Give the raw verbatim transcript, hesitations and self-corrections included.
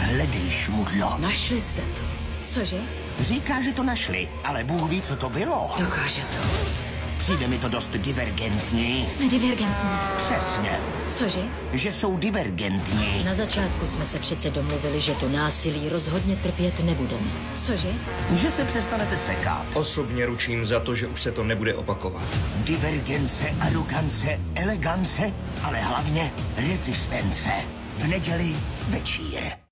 Hledej, šmudlo. Našli jste to. Cože? Říká, že to našli, ale Bůh ví, co to bylo. Dokáže to. Přijde mi to dost divergentní. Jsme divergentní. Přesně. Cože? Že jsou divergentní. Na začátku jsme se přece domluvili, že to násilí rozhodně trpět nebudeme. Cože? Že se přestanete sekat. Osobně ručím za to, že už se to nebude opakovat. Divergence, arogance, elegance, ale hlavně rezistence. V neděli večír.